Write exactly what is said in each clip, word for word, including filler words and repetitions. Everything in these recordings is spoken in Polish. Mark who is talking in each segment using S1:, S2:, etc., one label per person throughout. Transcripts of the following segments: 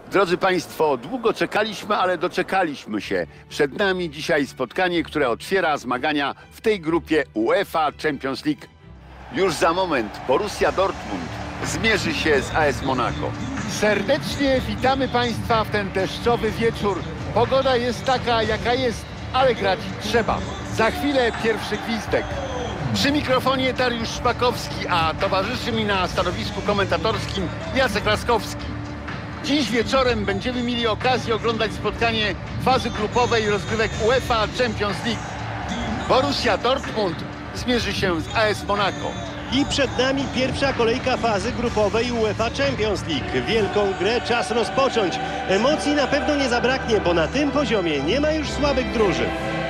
S1: Drodzy Państwo, długo czekaliśmy, ale doczekaliśmy się. Przed nami dzisiaj spotkanie, które otwiera zmagania w tej grupie UEFA Champions League. Już za moment Borussia Dortmund zmierzy się z A S Monaco. Serdecznie witamy Państwa w ten deszczowy wieczór. Pogoda jest taka, jaka jest, ale grać trzeba. Za chwilę pierwszy gwizdek. Przy mikrofonie Dariusz Szpakowski, a towarzyszy mi na stanowisku komentatorskim Jacek Laskowski. Dziś wieczorem będziemy mieli okazję oglądać spotkanie fazy grupowej rozgrywek UEFA Champions League. Borussia Dortmund zmierzy się z A S Monaco.
S2: I przed nami pierwsza kolejka fazy grupowej UEFA Champions League. Wielką grę czas rozpocząć. Emocji na pewno nie zabraknie, bo na tym poziomie nie ma już słabych drużyn.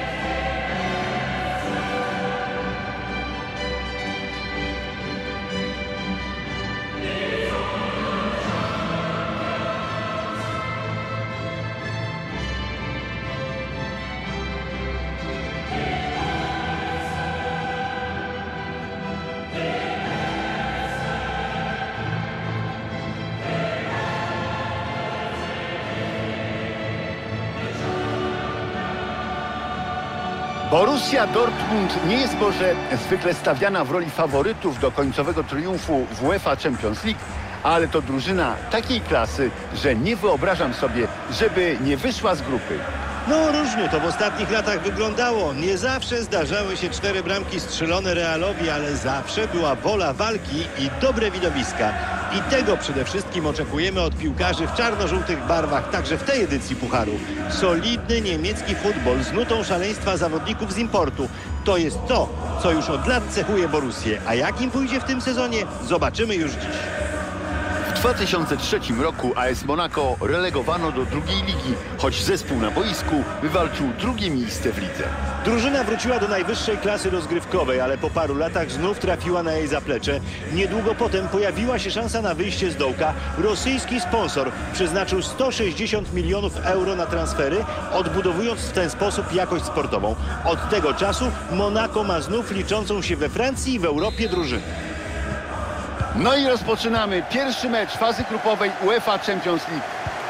S1: Borussia Dortmund nie jest może zwykle stawiana w roli faworytów do końcowego triumfu w UEFA Champions League, ale to drużyna takiej klasy, że nie wyobrażam sobie, żeby nie wyszła z grupy.
S2: No różnie to w ostatnich latach wyglądało. Nie zawsze zdarzały się cztery bramki strzelone Realowi, ale zawsze była wola walki i dobre widowiska. I tego przede wszystkim oczekujemy od piłkarzy w czarno-żółtych barwach, także w tej edycji Pucharu. Solidny niemiecki futbol z nutą szaleństwa zawodników z importu. To jest to, co już od lat cechuje Borussię. A jak im pójdzie w tym sezonie, zobaczymy już dziś.
S1: W dwa tysiące trzecim roku A S Monaco relegowano do drugiej ligi, choć zespół na boisku wywalczył drugie miejsce w lidze.
S2: Drużyna wróciła do najwyższej klasy rozgrywkowej, ale po paru latach znów trafiła na jej zaplecze. Niedługo potem pojawiła się szansa na wyjście z dołka. Rosyjski sponsor przeznaczył sto sześćdziesiąt milionów euro na transfery, odbudowując w ten sposób jakość sportową. Od tego czasu Monaco ma znów liczącą się we Francji i w Europie drużynę.
S1: No i rozpoczynamy pierwszy mecz fazy grupowej UEFA Champions League.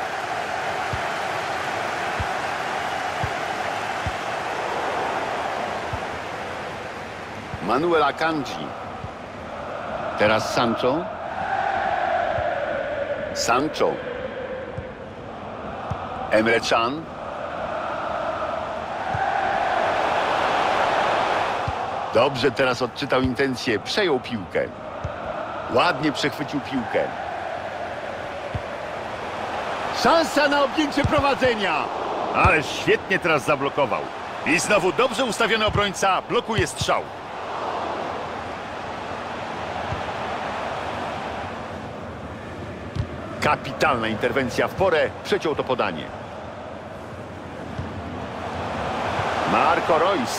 S1: Manuel Akanji. Teraz Sancho. Sancho. Emre Can. Dobrze teraz odczytał intencje, przejął piłkę. Ładnie przechwycił piłkę. Szansa na objęcie prowadzenia. Ale świetnie teraz zablokował. I znowu dobrze ustawiony obrońca blokuje strzał. Kapitalna interwencja w porę. Przeciął to podanie. Marco Reus.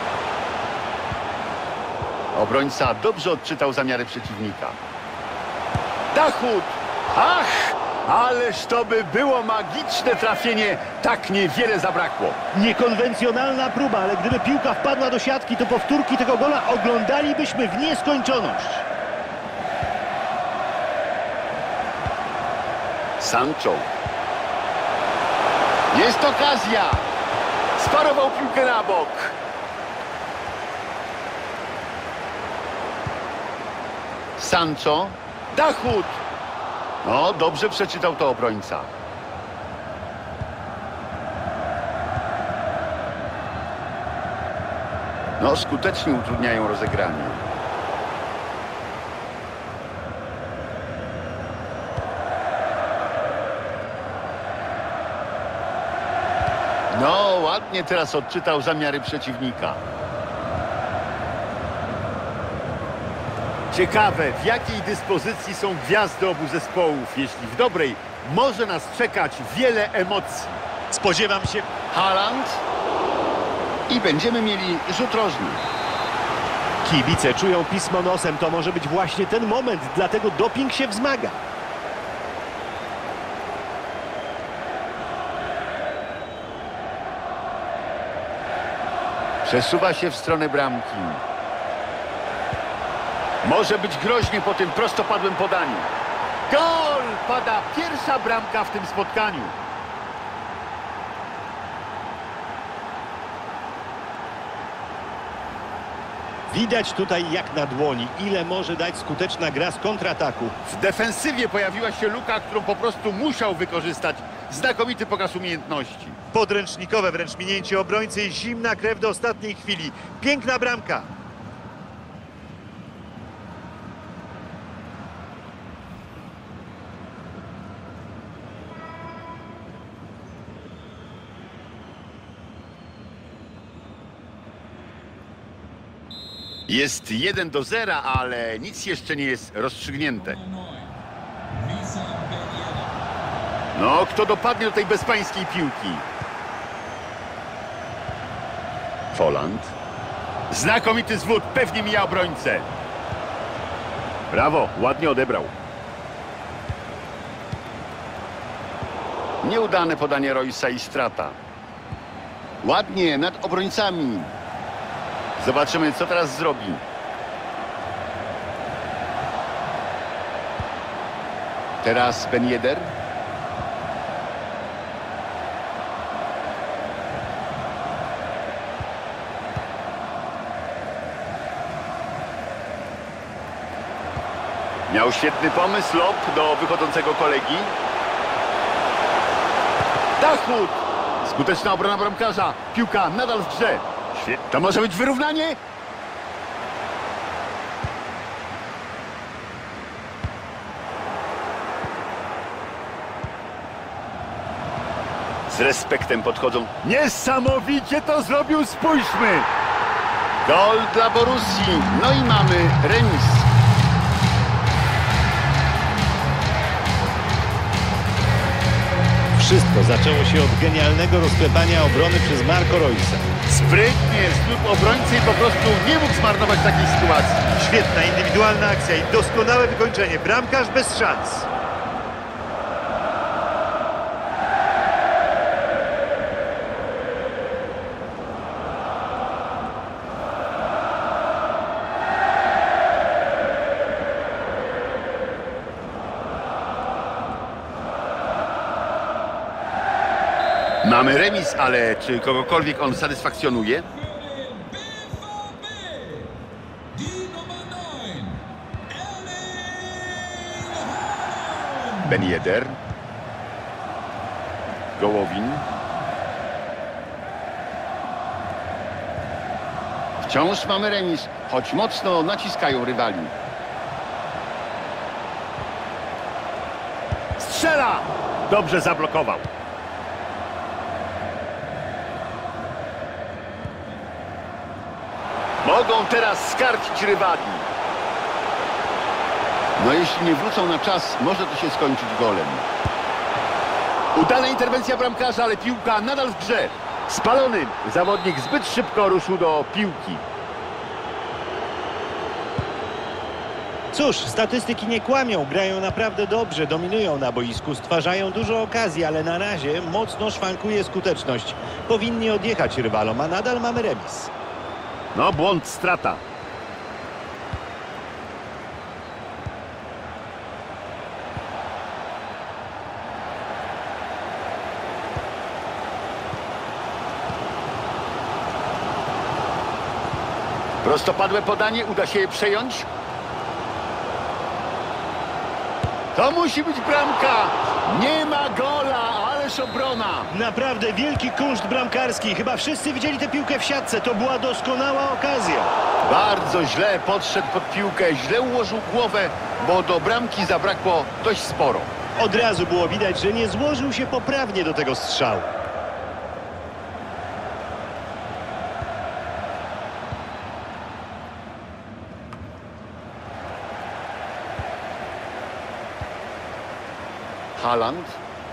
S1: Obrońca dobrze odczytał zamiary przeciwnika. Dachut! Ach! Ależ to by było magiczne trafienie. Tak niewiele zabrakło.
S2: Niekonwencjonalna próba, ale gdyby piłka wpadła do siatki, to powtórki tego gola oglądalibyśmy w nieskończoność.
S1: Sancho. Jest okazja. Sparował piłkę na bok. Sancho. Dachut. No, dobrze przeczytał to obrońca. No, skutecznie utrudniają rozegranie. No, ładnie teraz odczytał zamiary przeciwnika. Ciekawe, w jakiej dyspozycji są gwiazdy obu zespołów. Jeśli w dobrej, może nas czekać wiele emocji.
S2: Spodziewam się...
S1: Haaland i będziemy mieli rzut rożny.
S2: Kibice czują pismo nosem. To może być właśnie ten moment, dlatego doping się wzmaga.
S1: Przesuwa się w stronę bramki. Może być groźnie po tym prostopadłym podaniu. Gol! Pada pierwsza bramka w tym spotkaniu.
S2: Widać tutaj jak na dłoni, ile może dać skuteczna gra z kontrataku.
S1: W defensywie pojawiła się luka, którą po prostu musiał wykorzystać. Znakomity pokaz umiejętności.
S2: Podręcznikowe wręcz minięcie obrońcy i zimna krew do ostatniej chwili. Piękna bramka.
S1: Jest jeden do zera, ale nic jeszcze nie jest rozstrzygnięte. No, kto dopadnie do tej bezpańskiej piłki? Folland. Znakomity zwód, pewnie mija obrońcę. Brawo, ładnie odebrał. Nieudane podanie Roysa i strata. Ładnie, nad obrońcami. Zobaczymy, co teraz zrobi. Teraz Ben Yedder. Miał świetny pomysł, lob do wychodzącego kolegi. Dashwood! Skuteczna obrona bramkarza. Piłka nadal w grze. Świetnie. To może być wyrównanie? Z respektem podchodzą. Niesamowicie to zrobił, spójrzmy! Gol dla Borussii. No i mamy remis.
S2: Wszystko zaczęło się od genialnego rozklepania obrony przez Marco Roysa.
S1: Sprytnie zbiór obrońcy i po prostu nie mógł zmarnować takiej sytuacji.
S2: Świetna indywidualna akcja i doskonałe wykończenie. Bramkarz bez szans.
S1: Mamy remis, ale czy kogokolwiek on satysfakcjonuje? Ben Yedder. Gołowin. Wciąż mamy remis, choć mocno naciskają rywali. Strzela! Dobrze zablokował. Mogą teraz skarcić rywali. No jeśli nie wrócą na czas, może to się skończyć golem. Udana interwencja bramkarza, ale piłka nadal w grze. Spalony. Zawodnik zbyt szybko ruszył do piłki.
S2: Cóż, statystyki nie kłamią. Grają naprawdę dobrze, dominują na boisku, stwarzają dużo okazji, ale na razie mocno szwankuje skuteczność. Powinni odjechać rywalom, a nadal mamy remis.
S1: No, błąd, strata. Prostopadłe podanie, uda się je przejąć. To musi być bramka. Nie ma gola, ależ obrona.
S2: Naprawdę wielki kunszt bramkarski. Chyba wszyscy widzieli tę piłkę w siatce. To była doskonała okazja.
S1: Bardzo źle podszedł pod piłkę, źle ułożył głowę, bo do bramki zabrakło dość sporo.
S2: Od razu było widać, że nie złożył się poprawnie do tego strzału.
S1: Haaland.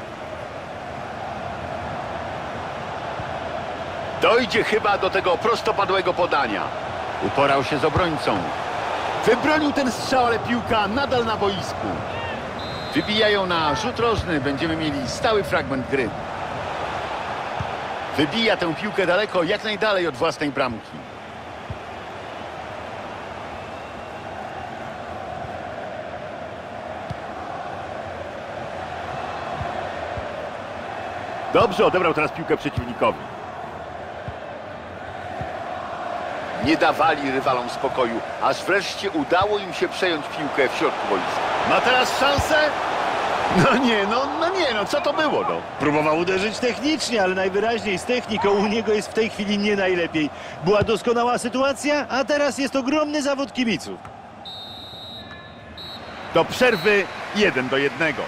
S1: Dojdzie chyba do tego prostopadłego podania. Uporał się z obrońcą. Wybronił ten strzał, ale piłka nadal na boisku. Wybijają na rzut rożny. Będziemy mieli stały fragment gry. Wybija tę piłkę daleko, jak najdalej od własnej bramki. Dobrze odebrał teraz piłkę przeciwnikowi. Nie dawali rywalom spokoju, aż wreszcie udało im się przejąć piłkę w środku boiska. Ma teraz szansę? No nie, no, no nie, no co to było, no?
S2: Próbował uderzyć technicznie, ale najwyraźniej z techniką u niego jest w tej chwili nie najlepiej. Była doskonała sytuacja, a teraz jest ogromny zawód kibiców.
S1: Do przerwy jeden do jednego.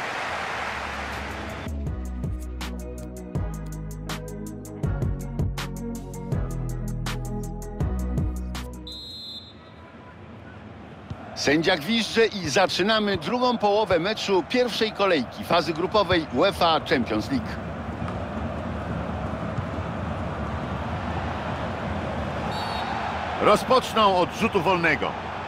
S1: Sędzia gwizdże i zaczynamy drugą połowę meczu pierwszej kolejki fazy grupowej UEFA Champions League. Rozpoczną od rzutu wolnego.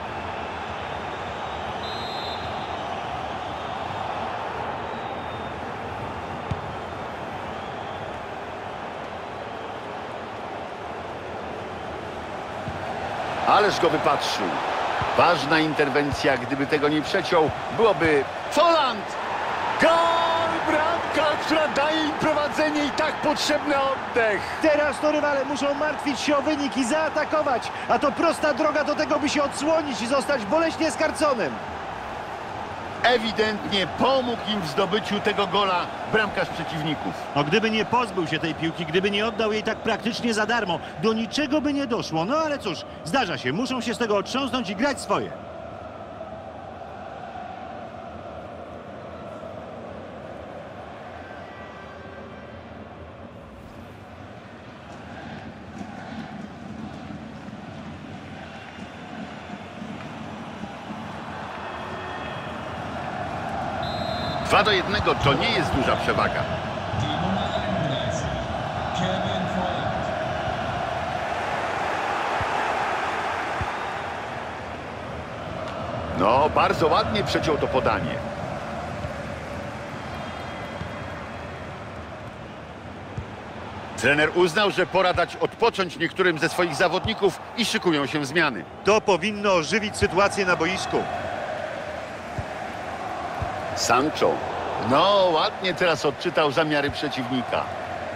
S1: Ależ go wypatrzył. Ważna interwencja, gdyby tego nie przeciął, byłoby Folland! Gol! Bramka, która daje im prowadzenie i tak potrzebny oddech.
S2: Teraz to rywale muszą martwić się o wynik i zaatakować, a to prosta droga do tego, by się odsłonić i zostać boleśnie skarconym.
S1: Ewidentnie pomógł im w zdobyciu tego gola bramkarz przeciwników.
S2: No gdyby nie pozbył się tej piłki, gdyby nie oddał jej tak praktycznie za darmo, do niczego by nie doszło. No ale cóż, zdarza się, muszą się z tego otrząsnąć i grać swoje.
S1: dwa do jednego to nie jest duża przewaga. No, bardzo ładnie przeciął to podanie. Trener uznał, że pora dać odpocząć niektórym ze swoich zawodników i szykują się zmiany.
S2: To powinno ożywić sytuację na boisku.
S1: Sancho. No, ładnie teraz odczytał zamiary przeciwnika.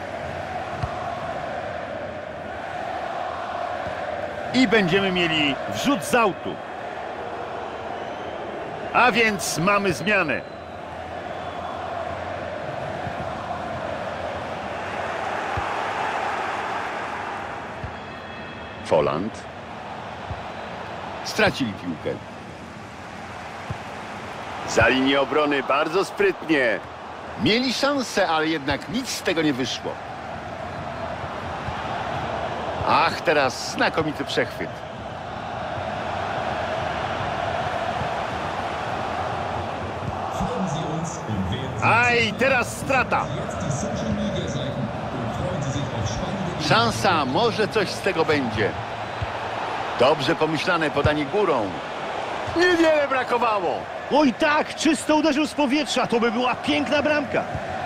S1: I będziemy mieli wrzut z autu. A więc mamy zmianę. Folland. Stracili piłkę. Za linię obrony bardzo sprytnie. Mieli szansę, ale jednak nic z tego nie wyszło. Ach, teraz znakomity przechwyt. Aj, teraz strata. Szansa, może coś z tego będzie. Dobrze pomyślane podanie górą. Niewiele brakowało.
S2: Oj tak, czysto uderzył z powietrza, to by była piękna bramka.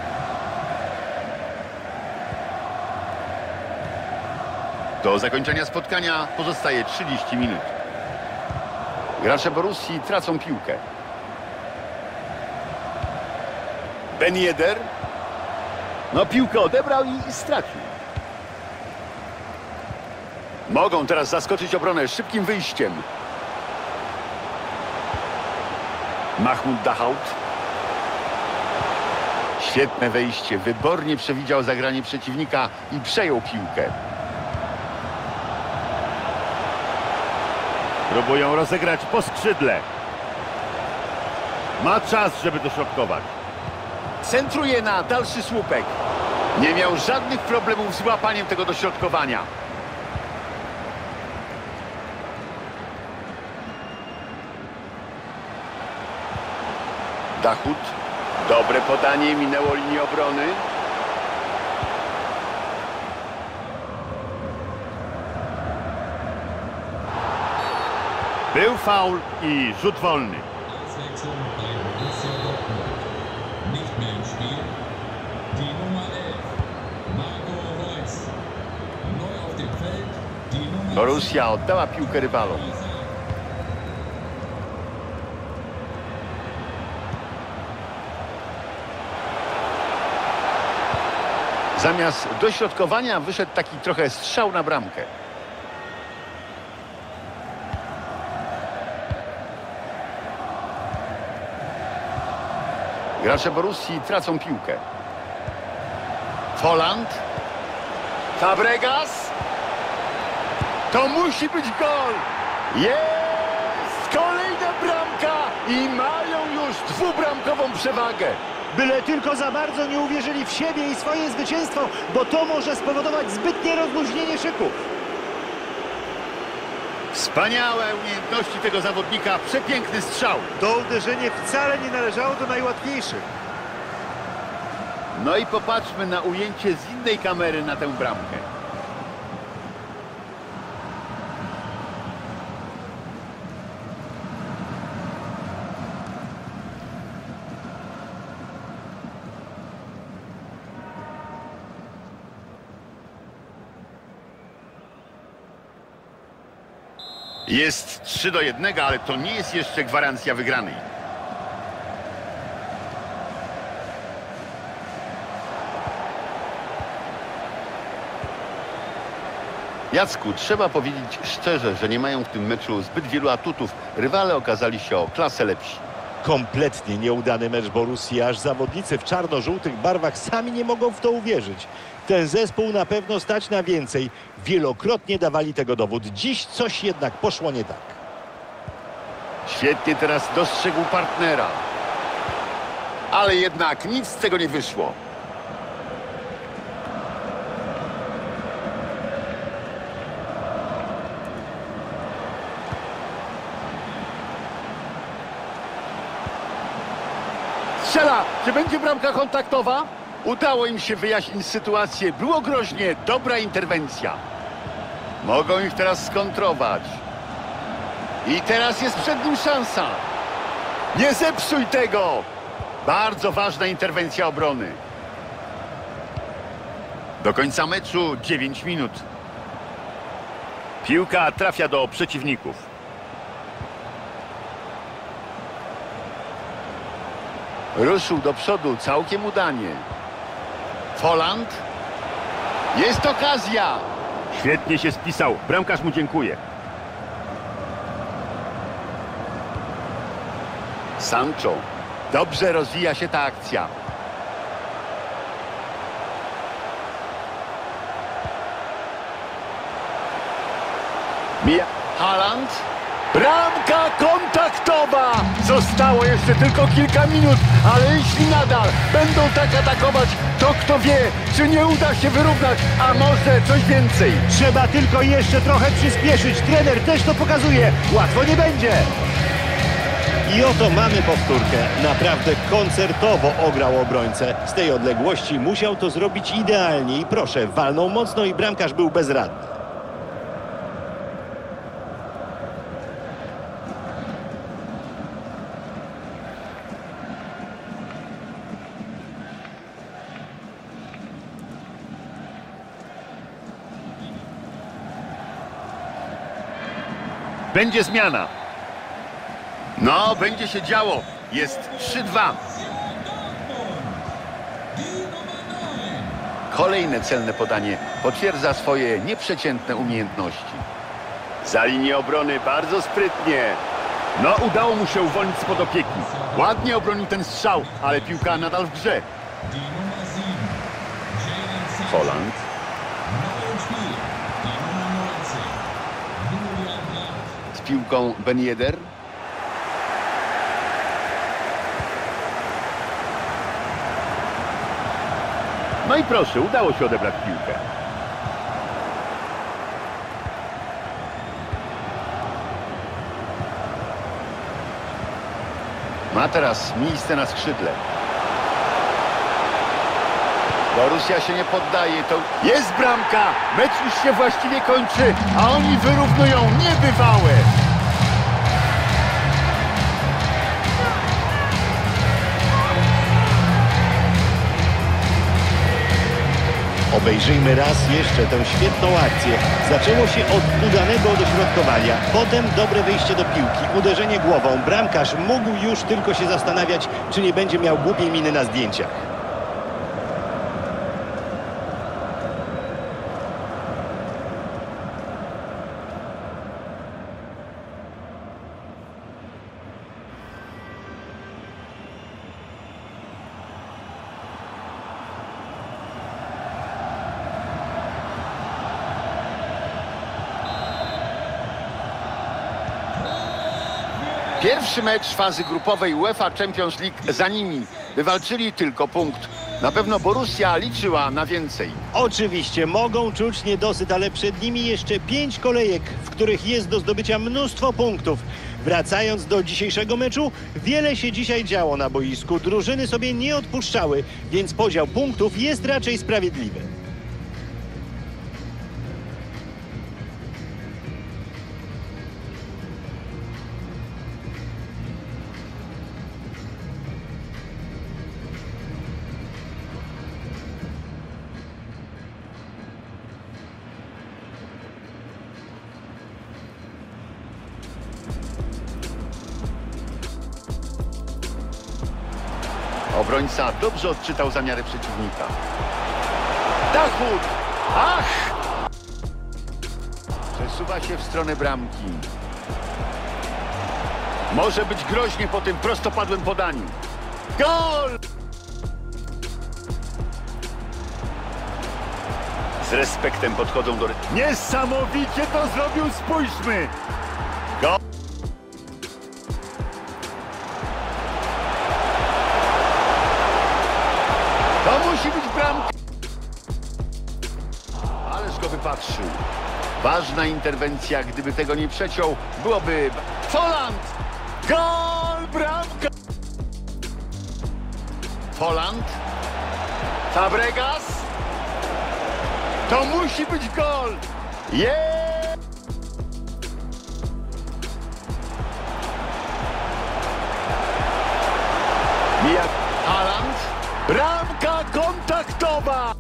S1: Do zakończenia spotkania pozostaje trzydzieści minut. Gracze Borussii tracą piłkę. Ben Yedder. No piłkę odebrał i stracił. Mogą teraz zaskoczyć obronę szybkim wyjściem. Mahmoud Dahoud. Świetne wejście. Wybornie przewidział zagranie przeciwnika i przejął piłkę. Próbują rozegrać po skrzydle. Ma czas, żeby dośrodkować. Centruje na dalszy słupek. Nie miał żadnych problemów z łapaniem tego dośrodkowania. Dahoud. Dobre podanie, minęło linię obrony. Był faul i rzut wolny. Borussia oddała piłkę rywalom. Zamiast dośrodkowania wyszedł taki trochę strzał na bramkę. Gracze Borussii tracą piłkę. Folland. Fabregas. To musi być gol. Jest! Kolejna bramka i mają już dwubramkową przewagę.
S2: Byle tylko za bardzo nie uwierzyli w siebie i swoje zwycięstwo, bo to może spowodować zbytnie rozluźnienie szyków.
S1: Wspaniałe umiejętności tego zawodnika. Przepiękny strzał.
S2: To uderzenie wcale nie należało do najłatwiejszych.
S1: No i popatrzmy na ujęcie z innej kamery na tę bramkę. Jest trzy do jednego, ale to nie jest jeszcze gwarancja wygranej. Jacku, trzeba powiedzieć szczerze, że nie mają w tym meczu zbyt wielu atutów. Rywale okazali się o klasę lepsi.
S2: Kompletnie nieudany mecz Borussii, aż zawodnicy w czarno-żółtych barwach sami nie mogą w to uwierzyć. Ten zespół na pewno stać na więcej. Wielokrotnie dawali tego dowód. Dziś coś jednak poszło nie tak.
S1: Świetnie teraz dostrzegł partnera. Ale jednak nic z tego nie wyszło. Strzela! Czy będzie bramka kontaktowa? Udało im się wyjaśnić sytuację. Było groźnie. Dobra interwencja. Mogą ich teraz skontrować. I teraz jest przed nim szansa. Nie zepsuj tego! Bardzo ważna interwencja obrony. Do końca meczu dziewięć minut. Piłka trafia do przeciwników. Ruszył do przodu całkiem udanie. Folland. Jest okazja. Świetnie się spisał. Bramkarz mu dziękuję. Sancho. Dobrze rozwija się ta akcja. Mija. Haaland. Bramka kontaktowa! Zostało jeszcze tylko kilka minut, ale jeśli nadal będą tak atakować, to kto wie, czy nie uda się wyrównać, a może coś więcej.
S2: Trzeba tylko jeszcze trochę przyspieszyć. Trener też to pokazuje. Łatwo nie będzie. I oto mamy powtórkę. Naprawdę koncertowo ograł obrońcę. Z tej odległości musiał to zrobić idealnie i proszę, walnął mocno i bramkarz był bezradny.
S1: Będzie zmiana. No, będzie się działo. Jest trzy dwa. Kolejne celne podanie potwierdza swoje nieprzeciętne umiejętności. Za linię obrony bardzo sprytnie. No, udało mu się uwolnić spod opieki. Ładnie obronił ten strzał, ale piłka nadal w grze. Folland. Z piłką Ben Yedder. No i proszę, udało się odebrać piłkę. Ma teraz miejsce na skrzydle. Borussia się nie poddaje. To jest bramka. Mecz już się właściwie kończy, a oni wyrównują niebywałe.
S2: Obejrzyjmy raz jeszcze tę świetną akcję. Zaczęło się od udanego dośrodkowania, potem dobre wyjście do piłki, uderzenie głową. Bramkarz mógł już tylko się zastanawiać, czy nie będzie miał głupiej miny na zdjęciach.
S1: Pierwszy mecz fazy grupowej UEFA Champions League za nimi. Wywalczyli tylko punkt. Na pewno Borussia liczyła na więcej.
S2: Oczywiście mogą czuć niedosyt, ale przed nimi jeszcze pięć kolejek, w których jest do zdobycia mnóstwo punktów. Wracając do dzisiejszego meczu, wiele się dzisiaj działo na boisku. Drużyny sobie nie odpuszczały, więc podział punktów jest raczej sprawiedliwy.
S1: Obrońca dobrze odczytał zamiary przeciwnika. Dachwood! Ach! Przesuwa się w stronę bramki. Może być groźnie po tym prostopadłym podaniu. Gol! Z respektem podchodzą do... Niesamowicie to zrobił, spójrzmy! Gol! To musi być bramka. Ależ go wypatrzył. Ważna interwencja, gdyby tego nie przeciął, byłoby... Folland! Gol! Bramka! Folland? Fabregas? To musi być gol! Yeah! Mija Haaland? Bramka kontaktowa!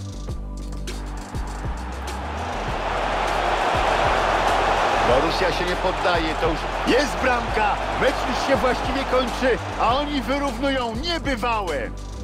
S1: Borussia się nie poddaje, to już jest bramka. Mecz już się właściwie kończy, a oni wyrównują niebywałe.